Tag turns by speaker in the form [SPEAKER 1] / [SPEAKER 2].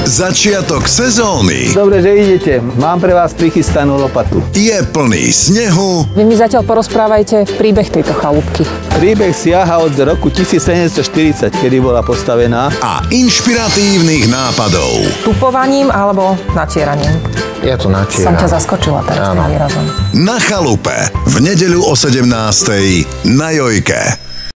[SPEAKER 1] Začiatok sezóny
[SPEAKER 2] Dobre, že idete. Mám pre vás prichystanú lopatu.
[SPEAKER 1] je plný snehu
[SPEAKER 3] Vy mi zatiaľ porozprávajte príbeh tejto chalúbky.
[SPEAKER 2] Príbeh siaha od roku 1740, kedy bola postavená.
[SPEAKER 1] a inšpiratívnych nápadov.
[SPEAKER 3] Tupovaním alebo natieraním.
[SPEAKER 4] Ja to načieram.
[SPEAKER 3] Som ťa zaskočila teraz tým výrazom.
[SPEAKER 1] Na chalupe v nedeľu o 17:00 na Jojke.